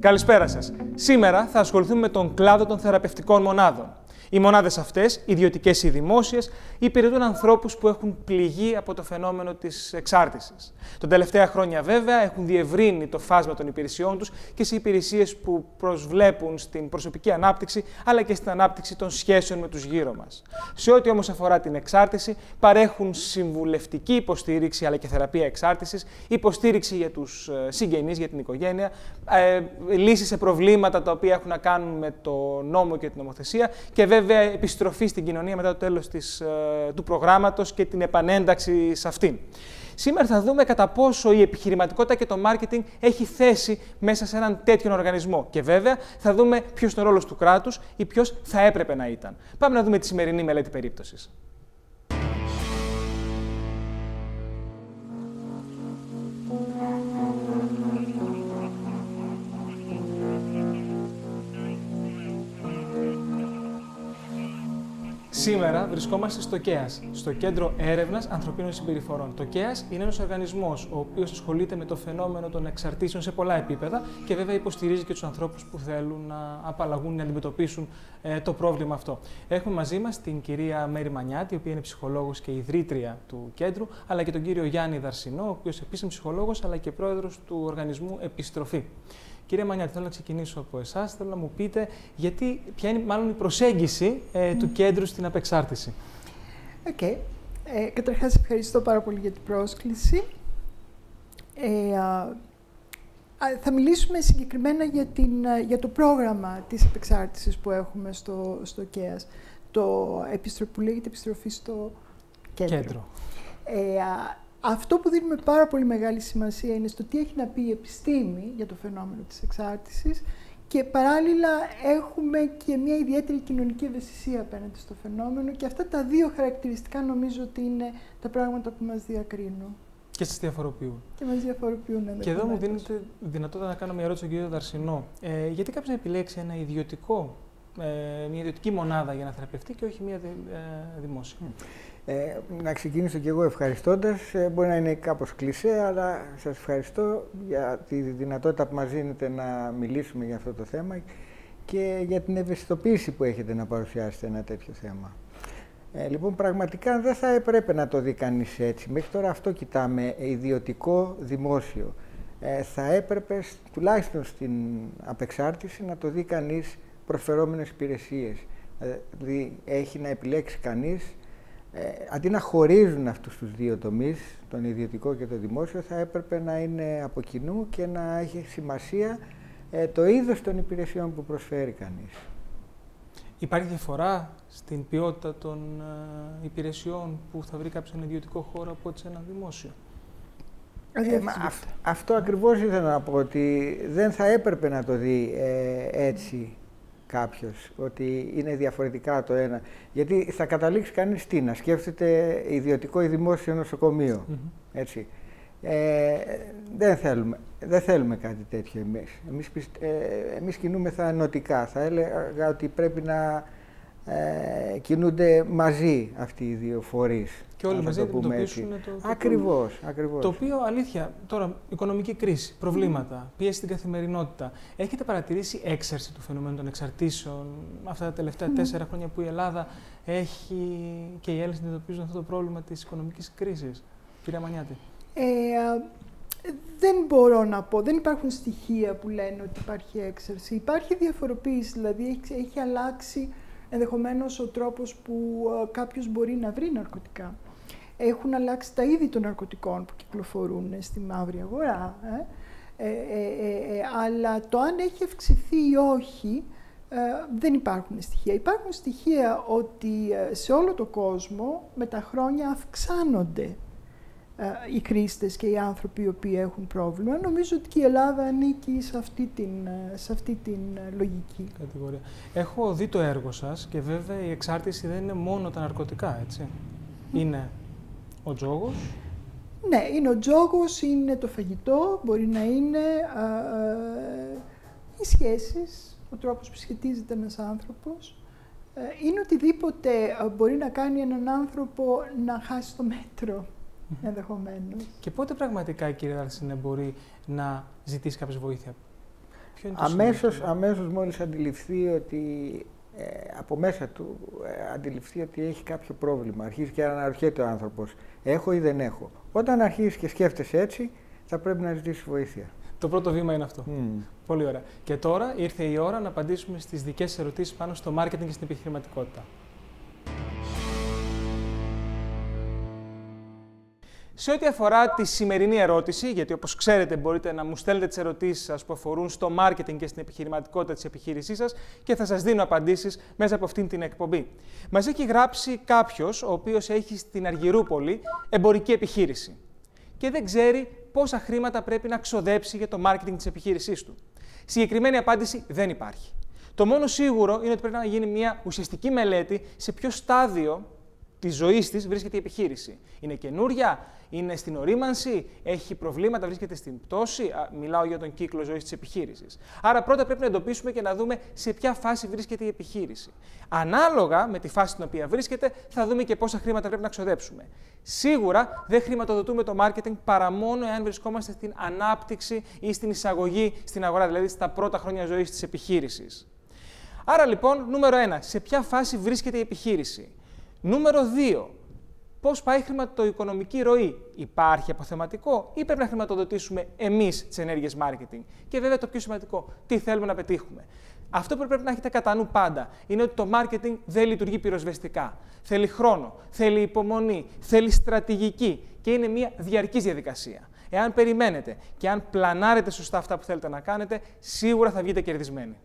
Καλησπέρα σας. Σήμερα θα ασχοληθούμε με τον κλάδο των θεραπευτικών μονάδων. Οι μονάδες αυτές, ιδιωτικές ή δημόσιες, υπηρετούν ανθρώπους που έχουν πληγεί από το φαινόμενο της εξάρτησης. Τον τελευταία χρόνια, βέβαια, έχουν διευρύνει το φάσμα των υπηρεσιών τους και σε υπηρεσίες που προσβλέπουν στην προσωπική ανάπτυξη, αλλά και στην ανάπτυξη των σχέσεων με τους γύρω μας. Σε ό,τι όμως αφορά την εξάρτηση, παρέχουν συμβουλευτική υποστήριξη, αλλά και θεραπεία εξάρτησης, υποστήριξη για τους συγγενείς, για την οικογένεια, λύσεις σε προβλήματα τα οποία έχουν να κάνουν με το νόμο και την νομοθεσία και βέβαια επιστροφή στην κοινωνία μετά το τέλος του προγράμματος και την επανένταξη σε αυτήν. Σήμερα θα δούμε κατά πόσο η επιχειρηματικότητα και το μάρκετινγκ έχει θέση μέσα σε έναν τέτοιον οργανισμό. Και βέβαια θα δούμε ποιος είναι ο ρόλος του κράτους ή ποιος θα έπρεπε να ήταν. Πάμε να δούμε τη σημερινή μελέτη περίπτωσης. Σήμερα βρισκόμαστε στο ΚΕΑΣ, στο Κέντρο Έρευνας Ανθρωπίνων Συμπεριφορών. Το ΚΕΑΣ είναι ένας οργανισμός ο οποίος ασχολείται με το φαινόμενο των εξαρτήσεων σε πολλά επίπεδα και βέβαια υποστηρίζει και τους ανθρώπους που θέλουν να απαλλαγούν, να αντιμετωπίσουν το πρόβλημα αυτό. Έχουμε μαζί μας την κυρία Μέρη Μανιάτη, η οποία είναι ψυχολόγος και ιδρύτρια του κέντρου, αλλά και τον κύριο Γιάννη Δαρσινό, ο οποίος επίσης είναι ψυχολόγος αλλά και πρόεδρος του οργανισμού Επιστροφή. Κύριε Μανιάτη, θέλω να ξεκινήσω από εσάς. Θέλω να μου πείτε ποια είναι μάλλον η προσέγγιση του κέντρου στην απεξάρτηση. Καταρχάς, ευχαριστώ πάρα πολύ για την πρόσκληση. Θα μιλήσουμε συγκεκριμένα για το πρόγραμμα της απεξάρτησης που έχουμε στο ΚΕΑΣ, που λέγεται Επιστροφή στο Κέντρο. Αυτό που δίνουμε πάρα πολύ μεγάλη σημασία είναι στο τι έχει να πει η επιστήμη για το φαινόμενο της εξάρτησης και παράλληλα έχουμε και μια ιδιαίτερη κοινωνική ευαισθησία απέναντι στο φαινόμενο και αυτά τα δύο χαρακτηριστικά νομίζω ότι είναι τα πράγματα που μας διακρίνουν. Και σας διαφοροποιούν. Και μας διαφοροποιούν. Και εδώ μου δίνετε δυνατότητα να κάνω μια ερώτηση στον κύριο Δαρσινό. Γιατί κάποιος να επιλέξει μια ιδιωτική μονάδα για να θεραπευτεί και όχι μια δημόσια? Να ξεκινήσω κι εγώ ευχαριστώντας. Μπορεί να είναι κάπως κλισέ, αλλά σας ευχαριστώ για τη δυνατότητα που μας δίνετε να μιλήσουμε για αυτό το θέμα και για την ευαισθητοποίηση που έχετε να παρουσιάσετε ένα τέτοιο θέμα. Λοιπόν, πραγματικά δεν θα έπρεπε να το δει κανείς έτσι. Μέχρι τώρα αυτό κοιτάμε, ιδιωτικό, δημόσιο. Θα έπρεπε, τουλάχιστον στην απεξάρτηση, να το δει κανείς προσφερόμενες υπηρεσίες. Δηλαδή, έχει να επιλέξει κανείς, αντί να χωρίζουν αυτούς τους δύο τομείς, τον ιδιωτικό και το δημόσιο, θα έπρεπε να είναι από κοινού και να έχει σημασία το είδος των υπηρεσιών που προσφέρει κανείς. Υπάρχει διαφορά στην ποιότητα των υπηρεσιών που θα βρει κάποιος σε ένα ιδιωτικό χώρο από ότι σε ένα δημόσιο? Αυτό ακριβώς ήθελα να πω, ότι δεν θα έπρεπε να το δει έτσι κάποιος, ότι είναι διαφορετικά το ένα. Γιατί θα καταλήξει κανείς να σκέφτεται ιδιωτικό ή δημόσιο νοσοκομείο. Έτσι. Δεν θέλουμε κάτι τέτοιο εμείς. Εμείς κινούμεθα ενωτικά. Θα έλεγα ότι πρέπει να κινούνται μαζί αυτοί οι δύο φορείς. Και όλοι μαζί αντιμετωπίσουν το ακριβώς. Το οποίο, αλήθεια, τώρα, οικονομική κρίση, προβλήματα, πίεση στην καθημερινότητα. Έχετε παρατηρήσει έξαρση του φαινομένου των εξαρτήσεων αυτά τα τελευταία 4 χρόνια που η Ελλάδα έχει και οι Έλληνες αντιμετωπίζουν αυτό το πρόβλημα της οικονομικής κρίσης? Κυρία Μανιάτη. Δεν μπορώ να πω, δεν υπάρχουν στοιχεία που λένε ότι υπάρχει έξαρση. Υπάρχει διαφοροποίηση, δηλαδή έχει αλλάξει ενδεχομένως ο τρόπος που κάποιος μπορεί να βρει ναρκωτικά. Έχουν αλλάξει τα είδη των ναρκωτικών που κυκλοφορούν στη μαύρη αγορά. Αλλά το αν έχει αυξηθεί ή όχι, δεν υπάρχουν στοιχεία. Υπάρχουν στοιχεία ότι σε όλο τον κόσμο με τα χρόνια αυξάνονται οι χρήστες και οι άνθρωποι οι οποίοι έχουν πρόβλημα. Νομίζω ότι και η Ελλάδα ανήκει σε αυτή την λογική. Κατηγορία. Έχω δει το έργο σας και βέβαια η εξάρτηση δεν είναι μόνο τα ναρκωτικά, έτσι. Είναι ο τζόγος. Ναι, είναι ο τζόγος, είναι το φαγητό, μπορεί να είναι οι σχέσεις, ο τρόπος που σχετίζεται ένας άνθρωπος. Είναι οτιδήποτε μπορεί να κάνει έναν άνθρωπο να χάσει το μέτρο. ενδεχομένως. Και πότε πραγματικά, κύριε Δαρσινέ, μπορεί να ζητήσει κάποια βοήθεια? Αμέσως μόλις αντιληφθεί ότι από μέσα του αντιληφθεί ότι έχει κάποιο πρόβλημα. Αρχίζει και αναρωτιέται ο άνθρωπος, έχω ή δεν έχω. Όταν αρχίζεις και σκέφτεσαι έτσι, θα πρέπει να ζητήσεις βοήθεια. Το πρώτο βήμα είναι αυτό. Πολύ ωραία. Και τώρα ήρθε η ώρα να απαντήσουμε στις δικές σας ερωτήσεις πάνω στο μάρκετινγκ και στην επιχειρηματικότητα. Σε ό,τι αφορά τη σημερινή ερώτηση, γιατί όπως ξέρετε μπορείτε να μου στέλνετε τις ερωτήσεις σας που αφορούν στο μάρκετινγκ και στην επιχειρηματικότητα της επιχείρησής σας και θα σας δίνω απαντήσεις μέσα από αυτήν την εκπομπή. Μας έχει γράψει κάποιος ο οποίος έχει στην Αργυρούπολη εμπορική επιχείρηση και δεν ξέρει πόσα χρήματα πρέπει να ξοδέψει για το μάρκετινγκ της επιχείρησής του. Συγκεκριμένη απάντηση δεν υπάρχει. Το μόνο σίγουρο είναι ότι πρέπει να γίνει μια ουσιαστική μελέτη σε ποιο στάδιο της ζωής της βρίσκεται η επιχείρηση. Είναι καινούρια, είναι στην ορίμανση, έχει προβλήματα, βρίσκεται στην πτώση. Μιλάω για τον κύκλο ζωής της επιχείρησης. Άρα πρώτα πρέπει να εντοπίσουμε και να δούμε σε ποια φάση βρίσκεται η επιχείρηση. Ανάλογα με τη φάση στην οποία βρίσκεται, θα δούμε και πόσα χρήματα πρέπει να ξοδέψουμε. Σίγουρα δεν χρηματοδοτούμε το μάρκετινγκ παρά μόνο εάν βρισκόμαστε στην ανάπτυξη ή στην εισαγωγή στην αγορά, δηλαδή στα πρώτα χρόνια ζωής της επιχείρησης. Άρα λοιπόν, νούμερο 1, σε ποια φάση βρίσκεται η επιχείρηση. Νούμερο 2, πώς πάει η χρηματοοικονομική ροή. Υπάρχει αποθεματικό ή πρέπει να χρηματοδοτήσουμε εμείς τις ενέργειες marketing. Και βέβαια το πιο σημαντικό, τι θέλουμε να πετύχουμε. Αυτό που πρέπει να έχετε κατά νου πάντα είναι ότι το marketing δεν λειτουργεί πυροσβεστικά. Θέλει χρόνο, θέλει υπομονή, θέλει στρατηγική και είναι μια διαρκής διαδικασία. Εάν περιμένετε και αν πλανάρετε σωστά αυτά που θέλετε να κάνετε, σίγουρα θα βγείτε κερδισμένοι.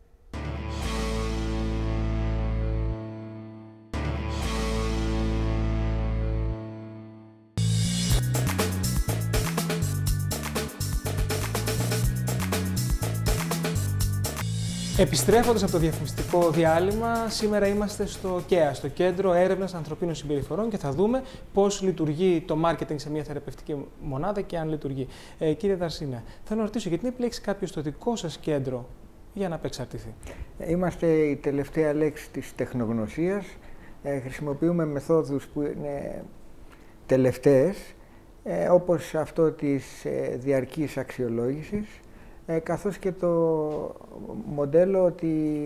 Επιστρέφοντας από το διαφημιστικό διάλειμμα, σήμερα είμαστε στο ΚΕΑ, στο Κέντρο Έρευνας Ανθρωπίνων Συμπεριφορών και θα δούμε πώς λειτουργεί το μάρκετινγκ σε μια θεραπευτική μονάδα και αν λειτουργεί. Κύριε Δαρσίνα, θέλω να ρωτήσω γιατί δεν επιλέξει κάποιος το δικό σας κέντρο για να απεξαρτηθεί. Είμαστε η τελευταία λέξη της τεχνογνωσίας. Χρησιμοποιούμε μεθόδους που είναι τελευταίες, όπως αυτό της διαρκής αξιολόγησης, καθώς και το μοντέλο ότι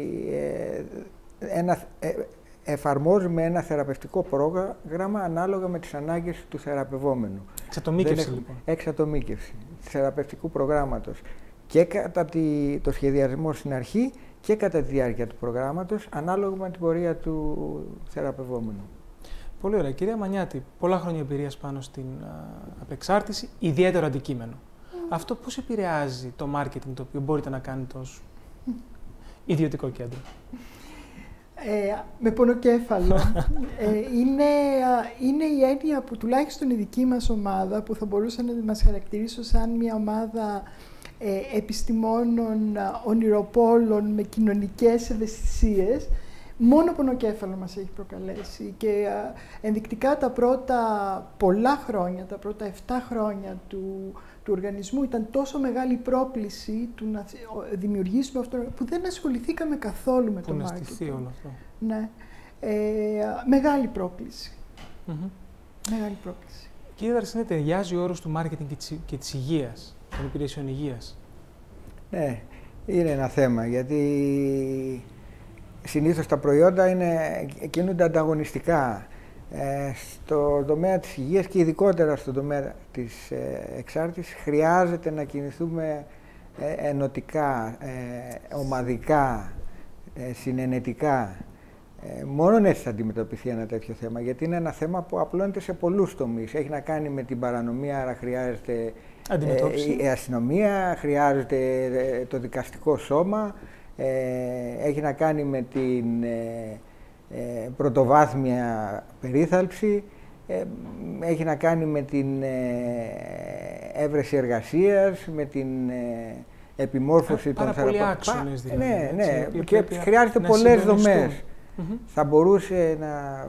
εφαρμόζουμε ένα θεραπευτικό πρόγραμμα ανάλογα με τις ανάγκες του θεραπευόμενου. Εξατομίκευση λοιπόν. Εξατομίκευση του θεραπευτικού προγράμματος και κατά το σχεδιασμό στην αρχή και κατά τη διάρκεια του προγράμματος, ανάλογα με την πορεία του θεραπευόμενου. Πολύ ωραία. Κυρία Μανιάτη, πολλά χρόνια εμπειρίας πάνω στην απεξάρτηση, ιδιαίτερο αντικείμενο. Αυτό πώς επηρεάζει το μάρκετινγκ το οποίο μπορείτε να κάνετε ως ιδιωτικό κέντρο. Με πονοκέφαλο. Είναι η έννοια που τουλάχιστον η δική μας ομάδα, που θα μπορούσα να μας χαρακτηρίσω σαν μια ομάδα επιστημόνων, ονειροπόλων με κοινωνικές ευαισθησίες, μόνο πονοκέφαλο μας έχει προκαλέσει. Και ενδεικτικά τα πρώτα πολλά χρόνια, τα πρώτα 7 χρόνια του οργανισμού ήταν τόσο μεγάλη πρόκληση του να δημιουργήσουμε αυτό που δεν ασχοληθήκαμε καθόλου με το marketing. Όλο αυτό. Ναι. Μεγάλη πρόκληση. Μεγάλη πρόκληση. Κύριε Δαρσίνα, ταιριάζει ο όρος του marketing και της υγείας, των υπηρεσιών υγείας. Ναι, είναι ένα θέμα, γιατί συνήθως τα προϊόντα κινούνται ανταγωνιστικά. Στο τομέα της υγείας και ειδικότερα στον τομέα της εξάρτησης χρειάζεται να κινηθούμε ενωτικά, ομαδικά, συνενετικά. Μόνο έτσι θα αντιμετωπιστεί ένα τέτοιο θέμα, γιατί είναι ένα θέμα που απλώνεται σε πολλούς τομείς. Έχει να κάνει με την παρανομία, άρα χρειάζεται η αστυνομία, χρειάζεται το δικαστικό σώμα, έχει να κάνει με την πρωτοβάθμια περίθαλψη, έχει να κάνει με την έβρεση εργασίας, με την επιμόρφωση των θεραπευτών. Πάρα πολλοί άξονες δηλαδή. Ναι, και χρειάζεται πολλές δομές. Θα μπορούσε να...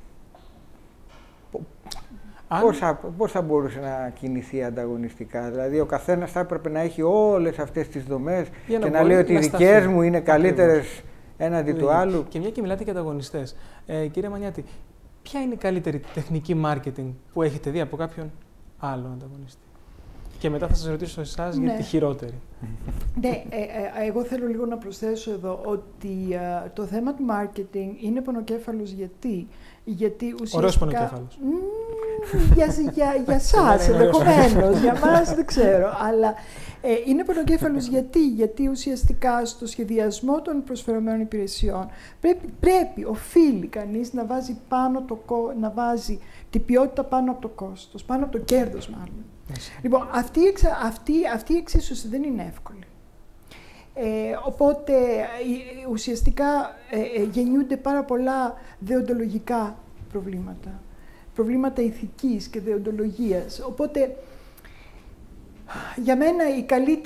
Πώς θα μπορούσε να κινηθεί ανταγωνιστικά? Δηλαδή ο καθένας θα έπρεπε να έχει όλες αυτές τις δομές και να λέει ότι οι δικές μου είναι καλύτερες έναντι του άλλου. Και μια και μιλάτε για ανταγωνιστές. Κύριε Μανιάτη, ποια είναι η καλύτερη τεχνική marketing που έχετε δει από κάποιον άλλον ανταγωνιστή? Και μετά θα σας ρωτήσω εσάς για τη χειρότερη. Ναι, εγώ θέλω λίγο να προσθέσω εδώ ότι το θέμα του marketing είναι πονοκέφαλος γιατί ουσιαστικά... Ωραίος πονοκέφαλος. Για εσάς ενδεχομένως, για μας δεν ξέρω. Αλλά είναι πονοκέφαλος γιατί ουσιαστικά στο σχεδιασμό των προσφερόμενων υπηρεσιών οφείλει κανείς να βάζει να βάζει την ποιότητα πάνω από το κόστος, πάνω από το κέρδος μάλλον. Λοιπόν, αυτή η εξίσωση δεν είναι εύκολη. Οπότε ουσιαστικά γεννιούνται πάρα πολλά δεοντολογικά προβλήματα ηθικής και δεοντολογίας. Οπότε για μένα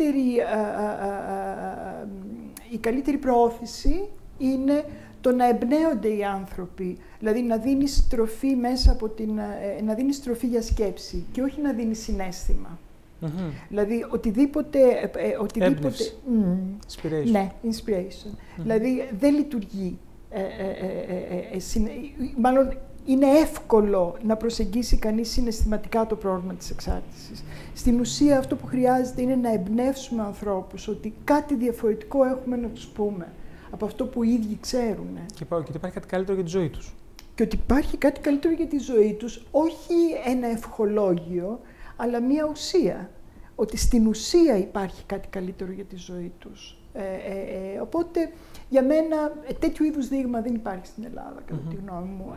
η καλύτερη προώθηση είναι το να εμπνέονται οι άνθρωποι, δηλαδή να δίνεις τροφή μέσα από να δίνεις τροφή για σκέψη και όχι να δίνεις συναίσθημα. Δηλαδή οτιδήποτε inspiration. Ναι, inspiration. Δηλαδή δεν λειτουργεί. Μάλλον είναι εύκολο να προσεγγίσει κανείς συναισθηματικά το πρόβλημα της εξάρτησης. Στην ουσία αυτό που χρειάζεται είναι να εμπνεύσουμε ανθρώπους ότι κάτι διαφορετικό έχουμε να τους πούμε από αυτό που οι ίδιοι ξέρουν. Και ότι υπάρχει κάτι καλύτερο για τη ζωή τους. Και ότι υπάρχει κάτι καλύτερο για τη ζωή τους, όχι ένα ευχολόγιο, αλλά μία ουσία. Ότι στην ουσία υπάρχει κάτι καλύτερο για τη ζωή τους. Οπότε, για μένα, τέτοιου είδους δείγμα δεν υπάρχει στην Ελλάδα, κατά τη γνώμη μου.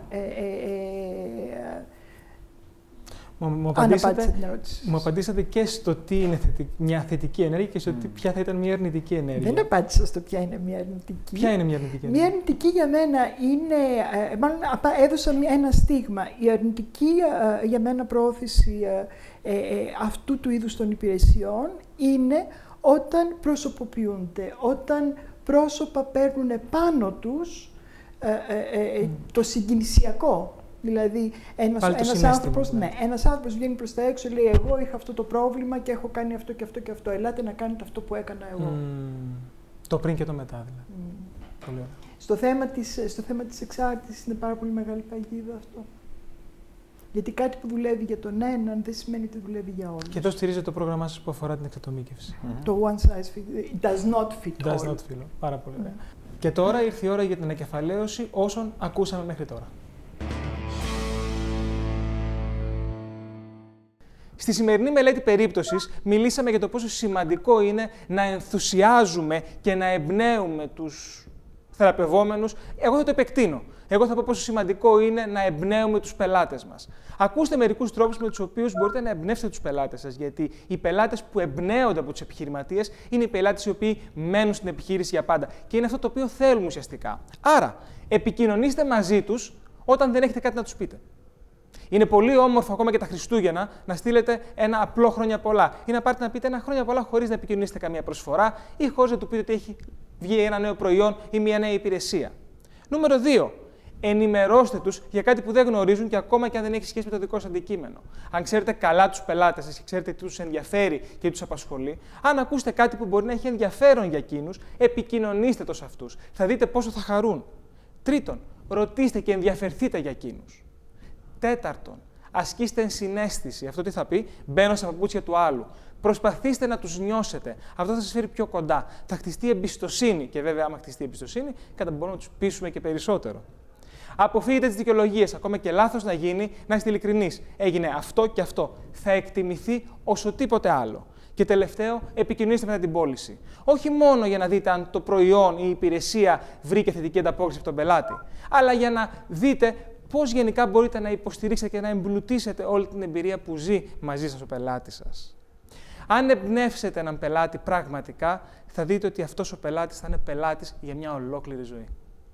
Μου απαντήσατε και στο τι είναι μια θετική ενέργεια και στο ποια θα ήταν μια αρνητική ενέργεια. Δεν απάντησα στο ποια είναι μια αρνητική. Ποια είναι μια αρνητική ενέργεια? Μια αρνητική για μένα είναι, μάλλον έδωσα ένα στίγμα. Η αρνητική για μένα προώθηση αυτού του είδους των υπηρεσιών είναι όταν προσωποποιούνται, όταν πρόσωπα παίρνουν πάνω τους το συγκινησιακό. Δηλαδή, ένας άνθρωπος βγαίνει προς τα έξω, λέει εγώ είχα αυτό το πρόβλημα και έχω κάνει αυτό και αυτό και αυτό. Ελάτε να κάνετε αυτό που έκανα εγώ. Το πριν και το μετά, δηλαδή. Πολύ ωραία. Στο θέμα της εξάρτησης είναι πάρα πολύ μεγάλη παγίδα αυτό. Γιατί κάτι που δουλεύει για τον έναν δεν σημαίνει ότι δουλεύει για όλους. Και εδώ στηρίζεται το πρόγραμμά σας που αφορά την εξατομίκευση. Το one size fits, does not fit all. Does not fit all. Πάρα πολύ ωραία. Και τώρα ήρθε η ώρα για την ανακεφαλαίωση όσων ακούσαμε μέχρι τώρα. Στη σημερινή μελέτη περίπτωσης μιλήσαμε για το πόσο σημαντικό είναι να ενθουσιάζουμε και να εμπνέουμε τους θεραπευόμενους. Εγώ θα το επεκτείνω. Εγώ θα πω πόσο σημαντικό είναι να εμπνέουμε τους πελάτες μας. Ακούστε μερικούς τρόπους με τους οποίους μπορείτε να εμπνεύσετε τους πελάτες σας, γιατί οι πελάτες που εμπνέονται από τους επιχειρηματίες είναι οι πελάτες οι οποίοι μένουν στην επιχείρηση για πάντα. Και είναι αυτό το οποίο θέλουμε ουσιαστικά. Άρα, επικοινωνήστε μαζί τους όταν δεν έχετε κάτι να τους πείτε. Είναι πολύ όμορφο ακόμα και τα Χριστούγεννα να στείλετε ένα απλό χρόνια πολλά ή να πάρετε να πείτε ένα χρόνια πολλά χωρίς να επικοινωνήσετε καμία προσφορά ή χωρίς να του πείτε ότι έχει βγει ένα νέο προϊόν ή μια νέα υπηρεσία. Νούμερο 2. Ενημερώστε τους για κάτι που δεν γνωρίζουν και ακόμα και αν δεν έχει σχέση με το δικό σας αντικείμενο. Αν ξέρετε καλά τους πελάτες σας και ξέρετε τι τους ενδιαφέρει και τι τους απασχολεί, αν ακούσετε κάτι που μπορεί να έχει ενδιαφέρον για εκείνους, επικοινωνήστε το σε αυτούς. Θα δείτε πόσο θα χαρούν. Τρίτον, ρωτήστε και ενδιαφερθείτε για εκείνους. Τέταρτον, ασκήστε ενσυναίσθηση. Αυτό τι θα πει? Μπαίνω στα παπούτσια του άλλου. Προσπαθήστε να τους νιώσετε. Αυτό θα σας φέρει πιο κοντά. Θα χτιστεί εμπιστοσύνη. Και βέβαια, άμα χτιστεί εμπιστοσύνη, μπορούμε να τους πείσουμε και περισσότερο. Αποφύγετε τις δικαιολογίες. Ακόμα και λάθος να γίνει, να είστε ειλικρινείς. Έγινε αυτό και αυτό. Θα εκτιμηθεί όσο τίποτε άλλο. Και τελευταίο, επικοινωνήστε μετά την πώληση. Όχι μόνο για να δείτε αν το προϊόν ή η υπηρεσία βρήκε θετική ανταπόκριση από τον πελάτη, αλλά για να δείτε πώς γενικά μπορείτε να υποστηρίξετε και να εμπλουτίσετε όλη την εμπειρία που ζει μαζί σας ο πελάτης σας. Αν εμπνεύσετε έναν πελάτη πραγματικά, θα δείτε ότι αυτός ο πελάτης θα είναι πελάτης για μια ολόκληρη ζωή.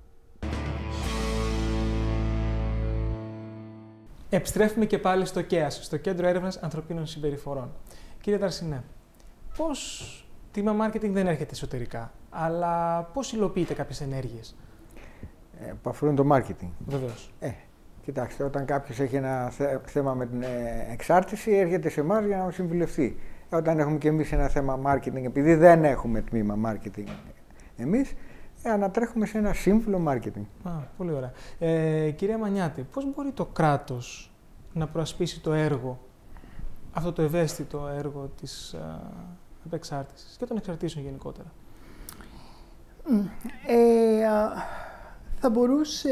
Επιστρέφουμε και πάλι στο ΚΕΑΣ, στο Κέντρο Έρευνας Ανθρωπίνων Συμπεριφορών. Κύριε Δαρσινέ, πώς τμήμα marketing δεν έρχεται εσωτερικά, αλλά πώς υλοποιείτε κάποιες ενέργειες? Που αφορούν το marketing. Βεβαίως. Κοιτάξτε, όταν κάποιος έχει ένα θέμα με την εξάρτηση, έρχεται σε εμάς για να μας συμβουλευτεί. Όταν έχουμε και εμείς ένα θέμα marketing, επειδή δεν έχουμε τμήμα marketing εμείς, ανατρέχουμε σε ένα σύμβουλο marketing. Πολύ ωραία. Κυρία Μανιάτη, πώς μπορεί το κράτος να προασπίσει το έργο αυτό το ευαίσθητο έργο της απεξάρτησης και των εξαρτήσεων γενικότερα? Θα μπορούσε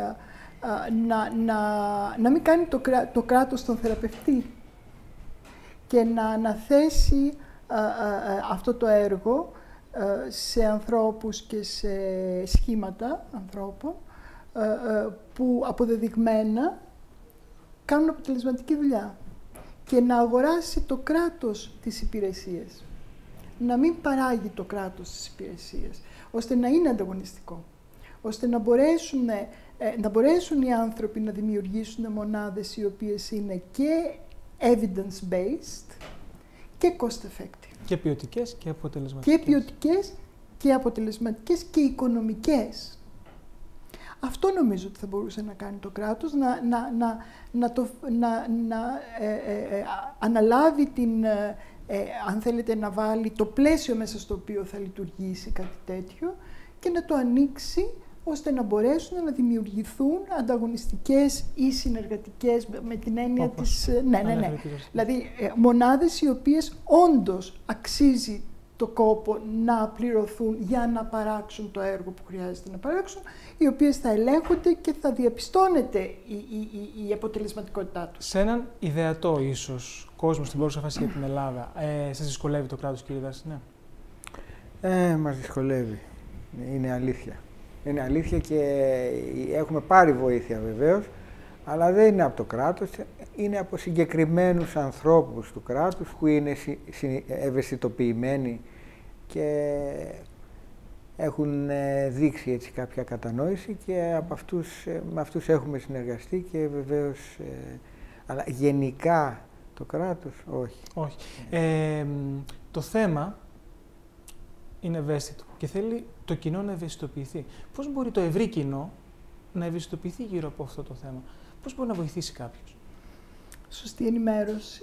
να μην κάνει το κράτος τον θεραπευτή και να αναθέσει αυτό το έργο σε ανθρώπους και σε σχήματα ανθρώπων που αποδεδειγμένα κάνουν αποτελεσματική δουλειά και να αγοράσει το κράτος τις υπηρεσίες. Να μην παράγει το κράτος τις υπηρεσίες, ώστε να είναι ανταγωνιστικό, ώστε να μπορέσουν οι άνθρωποι να δημιουργήσουν μονάδες οι οποίες είναι και evidence-based και cost-effective. Και ποιοτικές και αποτελεσματικές. Και ποιοτικές και αποτελεσματικές και οικονομικές. Αυτό νομίζω ότι θα μπορούσε να κάνει το κράτος, να αναλάβει αν θέλετε, να βάλει το πλαίσιο μέσα στο οποίο θα λειτουργήσει κάτι τέτοιο και να το ανοίξει ώστε να μπορέσουν να δημιουργηθούν ανταγωνιστικές ή συνεργατικές με την έννοια της... Ναι. Δηλαδή, μονάδες οι οποίες όντως αξίζει το κόπο να πληρωθούν για να παράξουν το έργο που χρειάζεται να παράξουν, οι οποίες θα ελέγχονται και θα διαπιστώνεται η αποτελεσματικότητά τους. Σε έναν ιδεατό ίσως κόσμο στην παρούσα φάση για την Ελλάδα, σας δυσκολεύει το κράτος, κύριε Δάση? Ναι. Μας δυσκολεύει. Είναι αλήθεια. Είναι αλήθεια και έχουμε πάρει βοήθεια βεβαίως, αλλά δεν είναι από το κράτος, είναι από συγκεκριμένους ανθρώπους του κράτους που είναι ευαισθητοποιημένοι και έχουν δείξει έτσι κάποια κατανόηση και με αυτούς έχουμε συνεργαστεί και βεβαίως, αλλά γενικά το κράτος όχι. Όχι. Το θέμα είναι ευαίσθητο και θέλει το κοινό να ευαισθητοποιηθεί. Πώς μπορεί το ευρύ κοινό να ευαισθητοποιηθεί γύρω από αυτό το θέμα? Πώς μπορεί να βοηθήσει κάποιος? Σωστή ενημέρωση.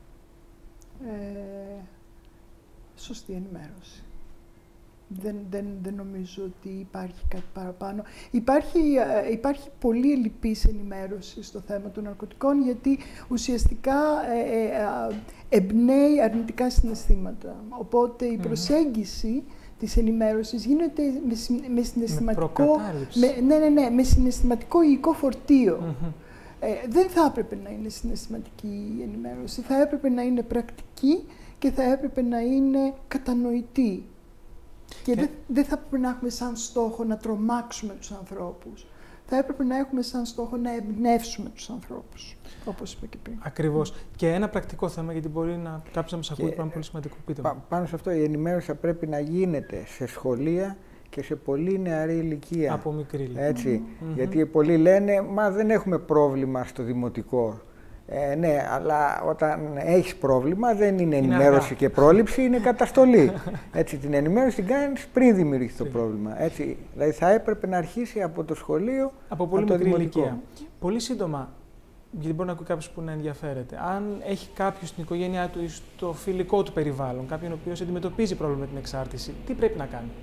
Σωστή ενημέρωση. Δεν νομίζω ότι υπάρχει κάτι παραπάνω. Υπάρχει πολύ ελλειπής ενημέρωση στο θέμα των ναρκωτικών, γιατί ουσιαστικά εμπνέει αρνητικά συναισθήματα. Οπότε η προσέγγιση της ενημέρωσης γίνεται με συναισθηματικό, με συναισθηματικό υλικό φορτίο. Δεν θα έπρεπε να είναι συναισθηματική η ενημέρωση, θα έπρεπε να είναι πρακτική και θα έπρεπε να είναι κατανοητή. Και δεν θα έπρεπε να έχουμε σαν στόχο να τρομάξουμε τους ανθρώπους. Θα έπρεπε να έχουμε σαν στόχο να εμπνεύσουμε τους ανθρώπους, όπως είπα και πριν. Ακριβώς. Και ένα πρακτικό θέμα, γιατί μπορεί κάποιος να μας ακούει πράγμα πολύ σημαντικό. Πάνω σε αυτό, η ενημέρωση θα πρέπει να γίνεται σε σχολεία και σε πολύ νεαρή ηλικία. Από μικρή ηλικία. Έτσι. Γιατί πολλοί λένε, μα δεν έχουμε πρόβλημα στο δημοτικό. Ναι, αλλά όταν έχεις πρόβλημα δεν είναι ενημέρωση και πρόληψη, είναι καταστολή. Έτσι, την ενημέρωση την κάνεις πριν δημιουργηθεί το πρόβλημα. Έτσι, δηλαδή θα έπρεπε να αρχίσει από το σχολείο, από πολύ μικρή ηλικία. Πολύ σύντομα, γιατί μπορεί να ακούει κάποιος που να ενδιαφέρεται. Αν έχει κάποιος στην οικογένειά του ή στο φιλικό του περιβάλλον, κάποιον ο οποίος αντιμετωπίζει πρόβλημα με την εξάρτηση, τι πρέπει να κάνει?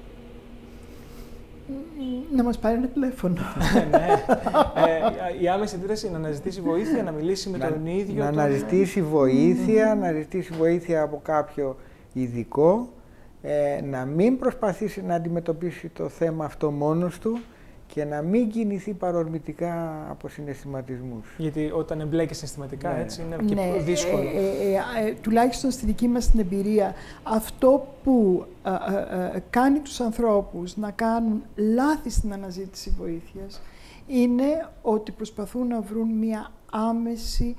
Να μας πάρει ένα τηλέφωνο. Ναι. Η άμεση αντίδραση είναι να αναζητήσει βοήθεια, να μιλήσει με τον ίδιο. Να αναζητήσει βοήθεια, να ζητήσει βοήθεια από κάποιο ειδικό, να μην προσπαθήσει να αντιμετωπίσει το θέμα αυτό μόνος του και να μην κινηθεί παρορμητικά από συναισθηματισμούς. Γιατί όταν εμπλέκει συναισθηματικά, έτσι είναι και δύσκολο. Τουλάχιστον στη δική μας την εμπειρία, αυτό που κάνει τους ανθρώπους να κάνουν λάθη στην αναζήτηση βοήθειας είναι ότι προσπαθούν να βρουν μια άμεση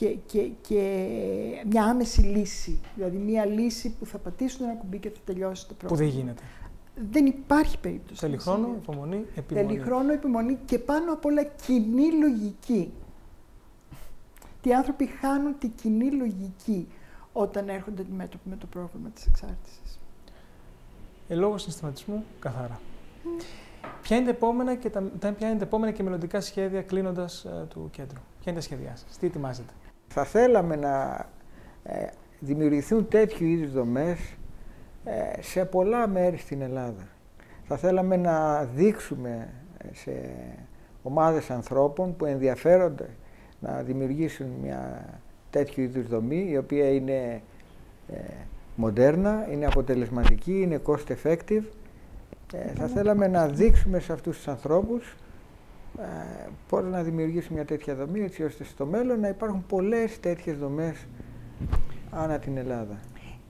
μια άμεση λύση. Δηλαδή μια λύση που θα πατήσουν ένα κουμπί και θα τελειώσει το πρόβλημα. Που δεν γίνεται. Δεν υπάρχει περίπτωση. Θέλει χρόνο, υπομονή, επιμονή. Θέλει χρόνο, υπομονή και πάνω απ' όλα κοινή λογική. Οι άνθρωποι χάνουν τη κοινή λογική όταν έρχονται αντιμέτωποι με το πρόβλημα της εξάρτησης. Λόγω συναισθηματισμού, καθαρά. Ποια είναι τα επόμενα και μελλοντικά σχέδια κλείνοντας του κέντρου? Ποια είναι τα σχέδιά σας? Τι ετοιμάζετε? Θα θέλαμε να δημιουργηθούν τέτοιου είδους δομές σε πολλά μέρη στην Ελλάδα. Θα θέλαμε να δείξουμε σε ομάδες ανθρώπων που ενδιαφέρονται να δημιουργήσουν μια τέτοιου είδους δομή, η οποία είναι μοντέρνα, είναι αποτελεσματική, είναι cost effective. Θα θέλαμε να δείξουμε σε αυτούς τους ανθρώπους πώς να δημιουργήσουμε μια τέτοια δομή, έτσι ώστε στο μέλλον να υπάρχουν πολλές τέτοιες δομές ανά την Ελλάδα.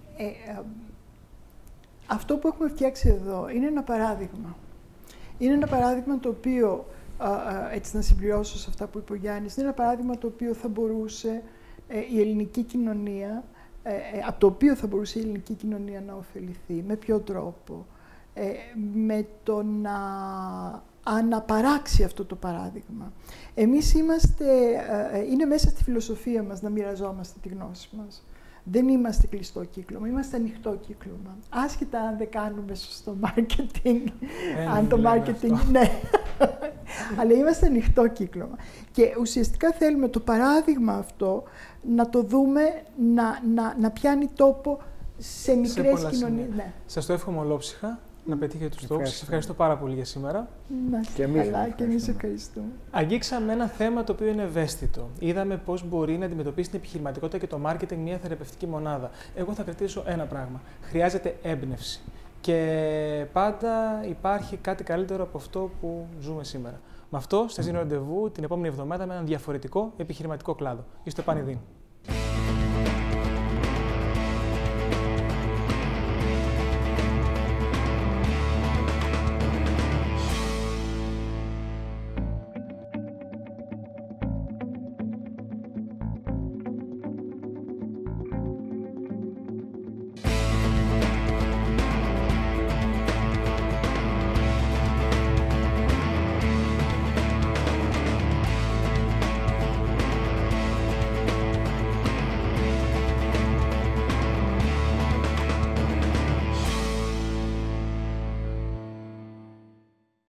Αυτό που έχουμε φτιάξει εδώ είναι ένα παράδειγμα. Είναι ένα παράδειγμα το οποίο, έτσι να συμπληρώσω σε αυτά που είπε ο Γιάννης, είναι ένα παράδειγμα το οποίο θα μπορούσε η ελληνική κοινωνία, από το οποίο θα μπορούσε η ελληνική κοινωνία να ωφεληθεί. Με ποιο τρόπο? Με το να αναπαράξει αυτό το παράδειγμα. Εμείς είναι μέσα στη φιλοσοφία μας να μοιραζόμαστε τη γνώση μας. Δεν είμαστε κλειστό κύκλωμα, είμαστε ανοιχτό κύκλωμα. Άσχετα αν δεν κάνουμε σωστό marketing, αν το marketing, ναι, αλλά είμαστε ανοιχτό κύκλωμα. Και ουσιαστικά θέλουμε το παράδειγμα αυτό να το δούμε, να πιάνει τόπο σε μικρές κοινωνίες. Ναι. Σας το εύχομαι ολόψυχα. Να πετύχετε τους στόχους. Σας ευχαριστώ πάρα πολύ για σήμερα. Να είστε καλά και εμείς ευχαριστούμε. Αγγίξαμε ένα θέμα το οποίο είναι ευαίσθητο. Είδαμε πώς μπορεί να αντιμετωπίσει την επιχειρηματικότητα και το μάρκετινγκ μια θεραπευτική μονάδα. Εγώ θα κρατήσω ένα πράγμα. Χρειάζεται έμπνευση. Και πάντα υπάρχει κάτι καλύτερο από αυτό που ζούμε σήμερα. Με αυτό σας δίνω ραντεβού την επόμενη εβδομάδα με έναν διαφορετικό επιχειρηματικό κλάδο. Είστε πανηδίν.